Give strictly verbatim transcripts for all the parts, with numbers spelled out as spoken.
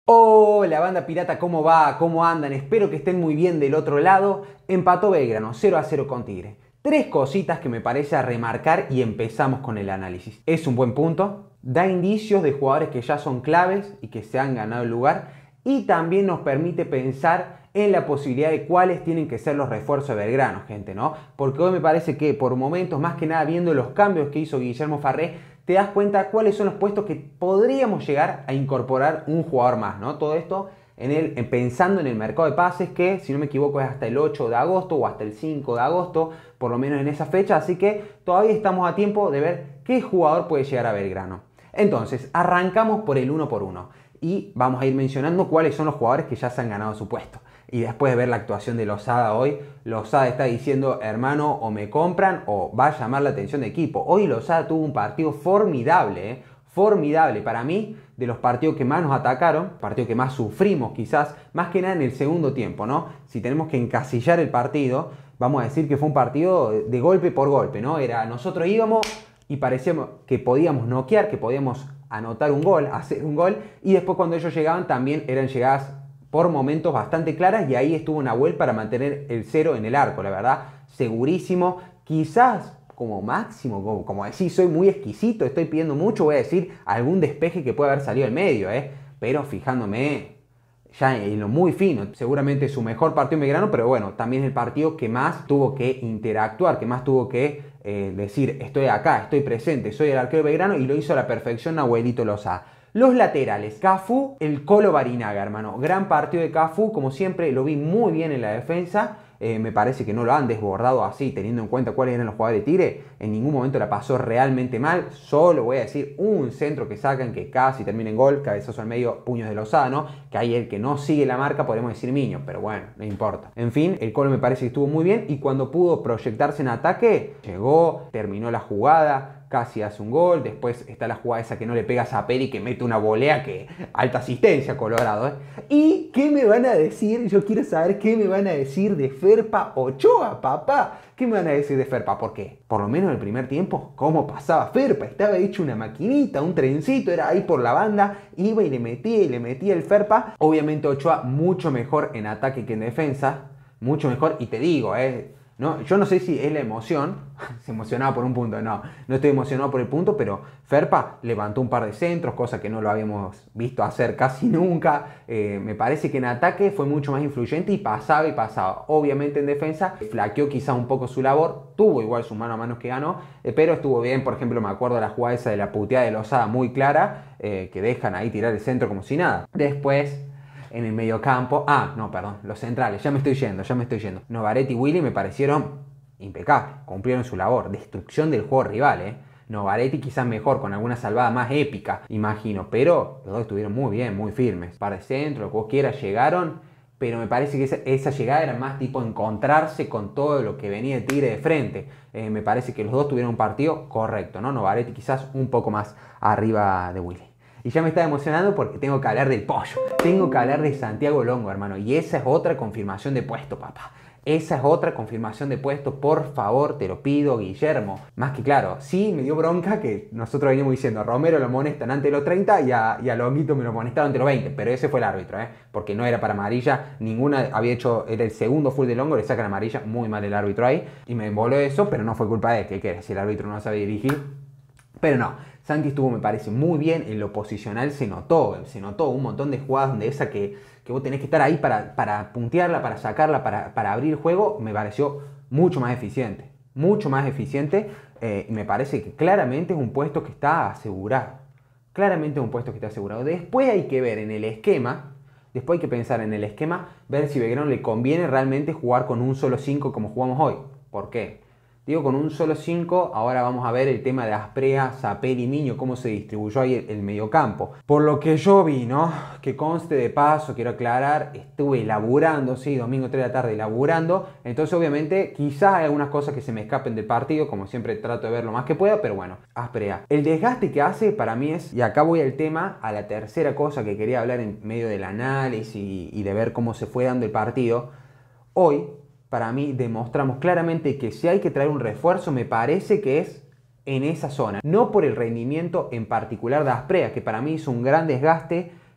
Hola banda pirata, ¿cómo va? ¿Cómo andan? Espero que estén muy bien del otro lado. Empató Belgrano, cero a cero con Tigre. Tres cositas que me parece a remarcar y empezamos con el análisis. Es un buen punto, da indicios de jugadores que ya son claves y que se han ganado el lugar y también nos permite pensar en la posibilidad de cuáles tienen que ser los refuerzos de Belgrano, gente, ¿no? Porque hoy me parece que por momentos, más que nada viendo los cambios que hizo Guillermo Farré, te das cuenta cuáles son los puestos que podríamos llegar a incorporar un jugador más, ¿no? Todo esto en el, en pensando en el mercado de pases que, si no me equivoco, es hasta el ocho de agosto o hasta el cinco de agosto, por lo menos en esa fecha, así que todavía estamos a tiempo de ver qué jugador puede llegar a Belgrano. Entonces, arrancamos por el uno por uno y vamos a ir mencionando cuáles son los jugadores que ya se han ganado su puesto. Y después de ver la actuación de Lozada hoy, Lozada está diciendo, hermano, o me compran o va a llamar la atención de equipo. Hoy Lozada tuvo un partido formidable, ¿eh? Formidable. Para mí, de los partidos que más nos atacaron, partidos que más sufrimos quizás, más que nada en el segundo tiempo, ¿no? Si tenemos que encasillar el partido, vamos a decir que fue un partido de golpe por golpe, ¿no? Era, nosotros íbamos y parecíamos que podíamos noquear, que podíamos anotar un gol, hacer un gol, y después cuando ellos llegaban también eran llegadas por momentos bastante claras y ahí estuvo Nahuel para mantener el cero en el arco, la verdad, segurísimo. Quizás como máximo, como, como decir, soy muy exquisito, estoy pidiendo mucho, voy a decir algún despeje que puede haber salido al medio, ¿eh? Pero fijándome ya en lo muy fino, seguramente su mejor partido en Belgrano, pero bueno, también el partido que más tuvo que interactuar, que más tuvo que eh, decir, estoy acá, estoy presente, soy el arquero de Belgrano, y lo hizo a la perfección Nahuelito Lozada. Los laterales, Cafú, el Colo Barinaga, hermano. Gran partido de Cafú, como siempre, lo vi muy bien en la defensa. Eh, me parece que no lo han desbordado así, teniendo en cuenta cuáles eran los jugadores de Tigre. En ningún momento la pasó realmente mal. Solo voy a decir un centro que sacan que casi termina en gol, cabezazo al medio, puños de Lozano. Que ahí el que no sigue la marca podemos decir Miño, pero bueno, no importa. En fin, el Colo me parece que estuvo muy bien y cuando pudo proyectarse en ataque, llegó, terminó la jugada. Casi hace un gol, después está la jugada esa que no le pega a Zaperi, que mete una volea que alta asistencia Colorado, ¿eh? ¿Y qué me van a decir? Yo quiero saber qué me van a decir de Ferpa Ochoa, papá. ¿Qué me van a decir de Ferpa? ¿Por qué? Por lo menos en el primer tiempo, ¿cómo pasaba Ferpa? Estaba hecho una maquinita, un trencito, era ahí por la banda, iba y le metía y le metía el Ferpa. Obviamente Ochoa mucho mejor en ataque que en defensa, mucho mejor, y te digo, eh, ¿no? Yo no sé si es la emoción, se emocionaba por un punto, no, no estoy emocionado por el punto, pero Ferpa levantó un par de centros, cosa que no lo habíamos visto hacer casi nunca. Eh, me parece que en ataque fue mucho más influyente y pasaba y pasaba. Obviamente en defensa flaqueó quizá un poco su labor, tuvo igual su mano a mano que ganó, eh, pero estuvo bien. Por ejemplo, me acuerdo de la jugada esa de la puteada de Lozada muy clara, eh, que dejan ahí tirar el centro como si nada. Después, en el mediocampo, ah, no, perdón, los centrales, ya me estoy yendo, ya me estoy yendo. Novaretti y Willy me parecieron impecables, cumplieron su labor, destrucción del juego rival, eh. Novaretti quizás mejor, con alguna salvada más épica, imagino, pero los dos estuvieron muy bien, muy firmes. Para el centro, lo que vos quieras, llegaron, pero me parece que esa, esa llegada era más tipo encontrarse con todo lo que venía de Tigre de frente. Eh, me parece que los dos tuvieron un partido correcto, ¿no? Novaretti quizás un poco más arriba de Willy. Y ya me está emocionando porque tengo que hablar del pollo. Tengo que hablar de Santiago Longo, hermano. Y esa es otra confirmación de puesto, papá. Esa es otra confirmación de puesto. Por favor, te lo pido, Guillermo. Más que claro, sí me dio bronca que nosotros veníamos diciendo, a Romero lo amonestan antes de los treinta y a, y a Longuito me lo amonestaron antes de los veinte. Pero ese fue el árbitro, ¿eh? Porque no era para amarilla. Ninguna había hecho, era el segundo full de Longo, le sacan amarilla. Muy mal el árbitro ahí. Y me emboló eso, pero no fue culpa de él. ¿Qué querés? Si el árbitro no sabe dirigir. Pero no. Santi estuvo, me parece, muy bien. En lo posicional se notó, se notó un montón de jugadas donde esa que, que vos tenés que estar ahí para, para puntearla, para sacarla, para, para abrir el juego, me pareció mucho más eficiente. Mucho más eficiente. Eh, me parece que claramente es un puesto que está asegurado. Claramente es un puesto que está asegurado. Después hay que ver en el esquema, después hay que pensar en el esquema, ver si a Belgrano le conviene realmente jugar con un solo cinco como jugamos hoy. ¿Por qué? Digo con un solo cinco, ahora vamos a ver el tema de Asprea, Zaperi y Miño, cómo se distribuyó ahí el, el mediocampo. Por lo que yo vi, ¿no? Que conste de paso, quiero aclarar, estuve laburando, sí, domingo tres de la tarde laburando, entonces obviamente quizás hay algunas cosas que se me escapen del partido, como siempre trato de ver lo más que pueda, pero bueno, Asprea. El desgaste que hace para mí es, y acá voy al tema, a la tercera cosa que quería hablar en medio del análisis y, y de ver cómo se fue dando el partido, hoy, para mí demostramos claramente que si hay que traer un refuerzo, me parece que es en esa zona. No por el rendimiento en particular de Asprea, que para mí hizo un gran desgaste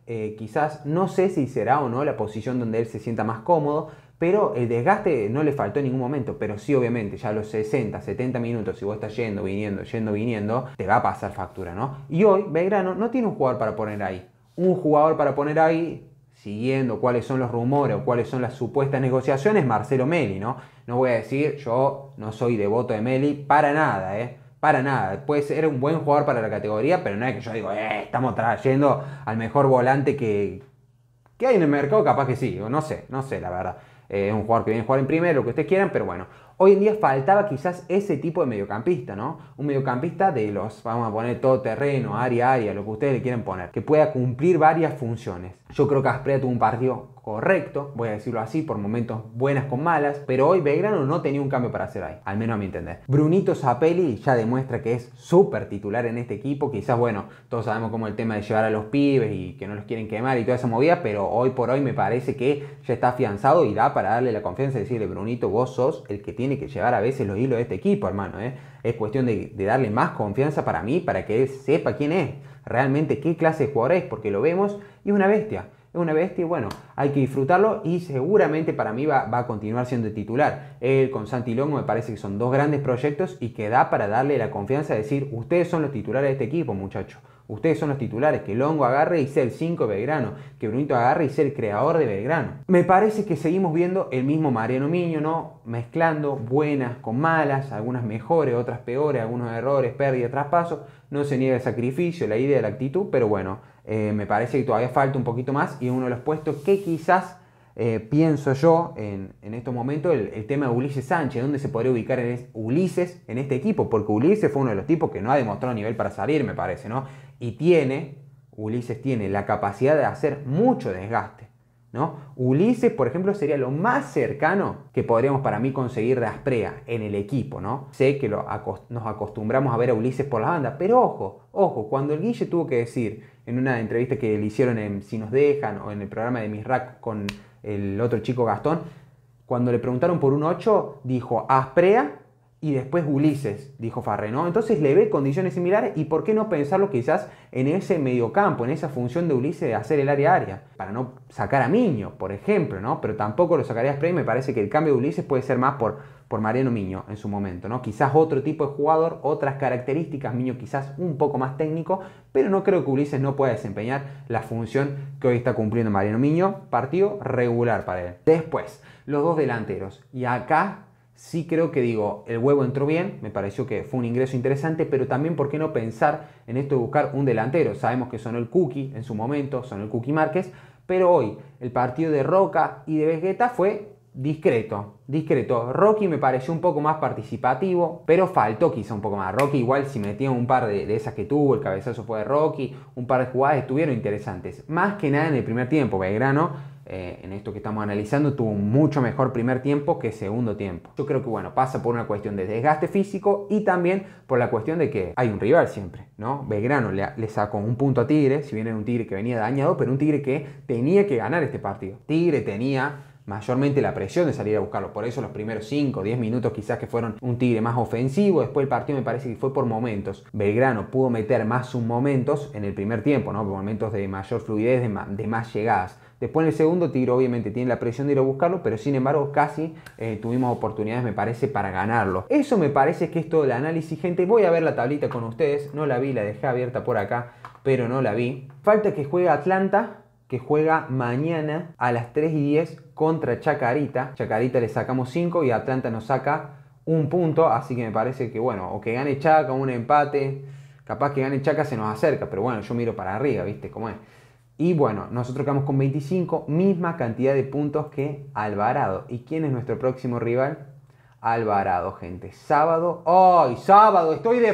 eh, quizás no sé si será o no la posición donde él se sienta más cómodo, pero el desgaste no le faltó en ningún momento. Pero sí, obviamente, ya a los sesenta, setenta minutos, si vos estás yendo, viniendo, yendo, viniendo, te va a pasar factura, ¿no? Y hoy Belgrano no tiene un jugador para poner ahí. Un jugador para poner ahí, siguiendo cuáles son los rumores o cuáles son las supuestas negociaciones, Marcelo Meli, ¿no? No voy a decir, yo no soy devoto de Meli, para nada, ¿eh? Para nada. Puede ser un buen jugador para la categoría, pero no es que yo digo, eh, estamos trayendo al mejor volante que, que hay en el mercado, capaz que sí, o no sé, no sé, la verdad. Eh, es un jugador que viene a jugar en primero, lo que ustedes quieran, pero bueno. Hoy en día faltaba quizás ese tipo de mediocampista, ¿no? Un mediocampista de los, vamos a poner todo terreno, área, área, lo que ustedes le quieran poner, que pueda cumplir varias funciones. Yo creo que Asprilla tuvo un partido correcto, voy a decirlo así, por momentos buenas con malas, pero hoy Belgrano no tenía un cambio para hacer ahí, al menos a mi entender. Brunito Zapelli ya demuestra que es súper titular en este equipo, quizás, bueno, todos sabemos cómo el tema de llevar a los pibes y que no los quieren quemar y toda esa movida, pero hoy por hoy me parece que ya está afianzado y da para darle la confianza y decirle, Brunito, vos sos el que tiene que llevar a veces los hilos de este equipo, hermano, ¿eh? Es cuestión de, de darle más confianza para mí, para que él sepa quién es, realmente qué clase de jugador es, porque lo vemos y es una bestia. Es una bestia y bueno, hay que disfrutarlo y seguramente para mí va, va a continuar siendo titular. Él con Santi Longo me parece que son dos grandes proyectos y que da para darle la confianza de decir, ustedes son los titulares de este equipo, muchachos. Ustedes son los titulares, que Longo agarre y sea el cinco de Belgrano, que Brunito agarre y sea el creador de Belgrano. Me parece que seguimos viendo el mismo Mariano Miño, ¿no? Mezclando buenas con malas, algunas mejores, otras peores, algunos errores, pérdidas, traspasos. No se niega el sacrificio, la idea, la actitud, pero bueno, eh, me parece que todavía falta un poquito más y uno de los puestos que quizás eh, pienso yo en, en estos momentos, el, el tema de Ulises Sánchez, ¿dónde se podría ubicar en es, Ulises en este equipo? Porque Ulises fue uno de los tipos que no ha demostrado nivel para salir, me parece, ¿no? Y tiene, Ulises tiene la capacidad de hacer mucho desgaste, ¿no? Ulises, por ejemplo, sería lo más cercano que podríamos para mí conseguir de Asprilla en el equipo, ¿no? Sé que lo acost- nos acostumbramos a ver a Ulises por la banda, pero ojo, ojo, cuando el Guille tuvo que decir en una entrevista que le hicieron en Si Nos Dejan o en el programa de Misrack con el otro chico Gastón, cuando le preguntaron por un ocho, dijo Asprilla y después Ulises, dijo Farré, ¿no? Entonces le ve condiciones similares y por qué no pensarlo quizás en ese mediocampo, en esa función de Ulises de hacer el área-área, para no sacar a Miño, por ejemplo, ¿no? Pero tampoco lo sacaría a Asprilla y me parece que el cambio de Ulises puede ser más por, por Mariano Miño en su momento, ¿no? Quizás otro tipo de jugador, otras características, Miño quizás un poco más técnico, pero no creo que Ulises no pueda desempeñar la función que hoy está cumpliendo Mariano Miño, partido regular para él. Después, los dos delanteros, y acá sí creo que digo, el huevo entró bien, me pareció que fue un ingreso interesante, pero también por qué no pensar en esto de buscar un delantero. Sabemos que sonó el Cookie en su momento, sonó el Cookie Márquez, pero hoy el partido de Roca y de Vegeta fue discreto, discreto. Rocky me pareció un poco más participativo, pero faltó quizá un poco más. Rocky igual si metía un par de, de esas que tuvo, el cabezazo fue de Rocky, un par de jugadas estuvieron interesantes. Más que nada en el primer tiempo, Belgrano, Eh, en esto que estamos analizando, tuvo un mucho mejor primer tiempo que segundo tiempo. Yo creo que bueno, pasa por una cuestión de desgaste físico y también por la cuestión de que hay un rival siempre, ¿no? Belgrano le, le sacó un punto a Tigre, si bien era un Tigre que venía dañado, pero un Tigre que tenía que ganar este partido. Tigre tenía mayormente la presión de salir a buscarlo, por eso los primeros cinco o diez minutos quizás que fueron un Tigre más ofensivo, después el partido me parece que fue por momentos. Belgrano pudo meter más sus momentos en el primer tiempo, ¿no? Momentos de mayor fluidez, de más, de más llegadas. Después en el segundo Tigre obviamente tiene la presión de ir a buscarlo, pero sin embargo casi eh, tuvimos oportunidades, me parece, para ganarlo. Eso me parece que es todo el análisis, gente. Voy a ver la tablita con ustedes, no la vi, la dejé abierta por acá, pero no la vi. Falta que juegue Atlanta, que juega mañana a las tres y diez contra Chacarita. Chacarita le sacamos cinco y Atlanta nos saca un punto, así que me parece que bueno, o que gane Chaca, un empate, capaz que gane Chaca se nos acerca, pero bueno, yo miro para arriba, ¿viste cómo es? Y bueno, nosotros quedamos con veinticinco, misma cantidad de puntos que Alvarado. ¿Y quién es nuestro próximo rival? Alvarado, gente. Sábado. ¡Ay, sábado! ¡Estoy de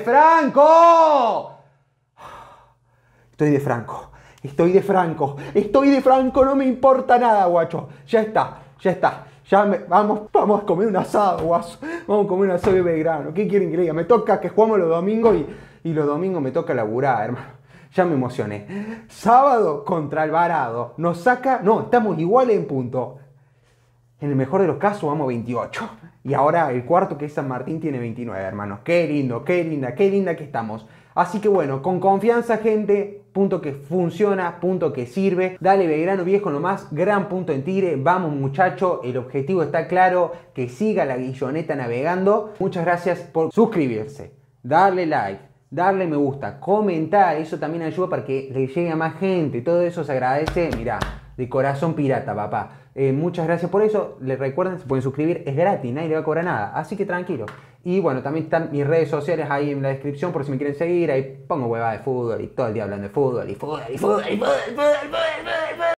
Franco! Estoy de Franco. Estoy de Franco. Estoy de Franco. No me importa nada, guacho. Ya está. Ya está. Ya me, vamos, vamos a comer un asado, guaso. Vamos a comer un asado de Belgrano. ¿Qué quieren que le diga? Me toca que jugamos los domingos y, y los domingos me toca laburar, hermano. Ya me emocioné. Sábado contra Alvarado. Nos saca... No, estamos igual en punto. En el mejor de los casos vamos veintiocho. Y ahora el cuarto, que es San Martín, tiene veintinueve, hermanos. Qué lindo, qué linda, qué linda que estamos. Así que bueno, con confianza, gente. punto que funciona, punto que sirve. Dale Belgrano viejo nomás, gran punto en Tigre. Vamos muchacho, el objetivo está claro, que siga la guilloneta navegando. Muchas gracias por suscribirse, darle like, darle me gusta, comentar, eso también ayuda para que le llegue a más gente. Todo eso se agradece, mirá, de corazón pirata, papá. Eh, muchas gracias por eso. Les recuerden, se pueden suscribir, es gratis, nadie le va a cobrar nada, así que tranquilo. Y bueno, también están mis redes sociales ahí en la descripción por si me quieren seguir. Ahí pongo huevada de fútbol y todo el día hablando de fútbol y fútbol y fútbol y fútbol, y fútbol, y fútbol.